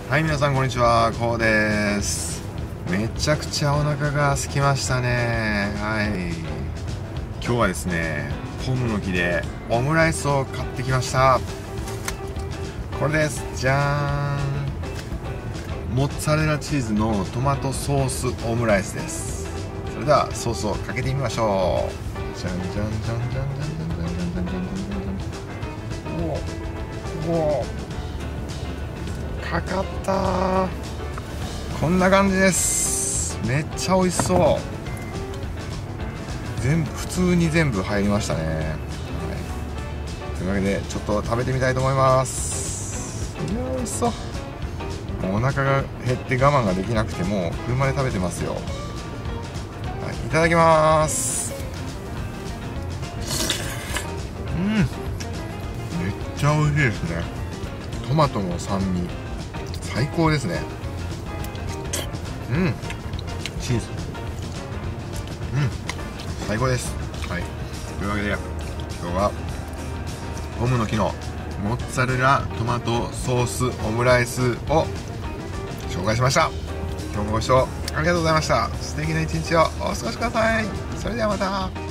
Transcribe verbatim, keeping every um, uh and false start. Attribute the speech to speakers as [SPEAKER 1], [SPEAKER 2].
[SPEAKER 1] はい、皆さんこんにちは、こうです。めちゃくちゃお腹が空きましたね。はい、今日はですね、ポムの木でオムライスを買ってきました。これです。じゃーん、モッツァレラチーズのトマトソースオムライスです。それではソースをかけてみましょう。じゃんじゃんじゃんじゃんじゃんじゃんじゃんじゃんじゃんじゃんじゃん。おおおかかったー。こんな感じです。めっちゃ美味しそう。全部普通に全部入りましたね。はい、というわけでちょっと食べてみたいと思います。いやー美味しそう。もうお腹が減って我慢ができなくてもう車で食べてますよ。はい、いただきます。うん、めっちゃ美味しいですね。トマトの酸味最高ですね。うん、チーズ、うん、最高です。はい、というわけで今日はポムの木のモッツァレラトマトソースオムライスを紹介しました。今日もご視聴ありがとうございました。素敵な一日をお過ごしください。それではまた。